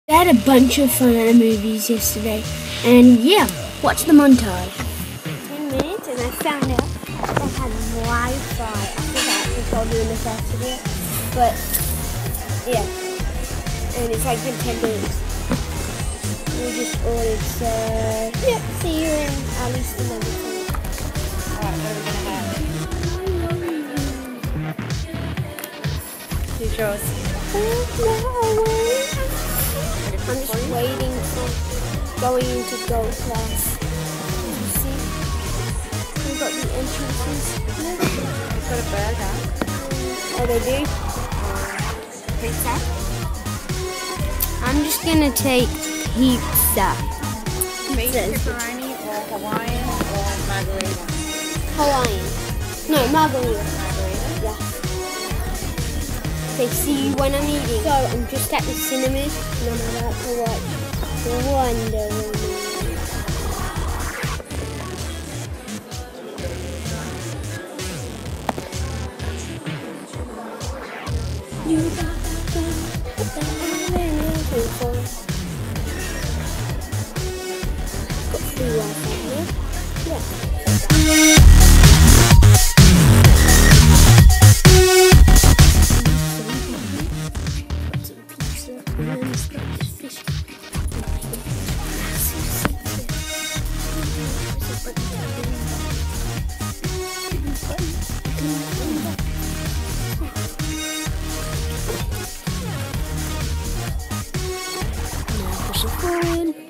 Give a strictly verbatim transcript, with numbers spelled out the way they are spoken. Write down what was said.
We had a bunch of fun at the movies yesterday, and yeah, watch the montage. ten minutes and I found out they had Wi-Fi. I think I actually told you in the first video, but yeah, and it's like in ten minutes. We just ordered, so yeah, see you in at least another time. Alright, what are we gonna have? Who's yours? I'm just waiting for going into gold class. You see? We've got the entrances. We've got a burger. Oh, they do? Pizza? I'm just gonna take pizza. Beef Pizzas. pepperoni or Hawaiian or margarita? Hawaiian. No, margarita. Margarita? Yeah. Okay, see you when I'm eating. So I'm just at the cinemas and I'm about to watch Wonder Woman. You got the Got free Wi-Fi here. Yeah. Now push it forward.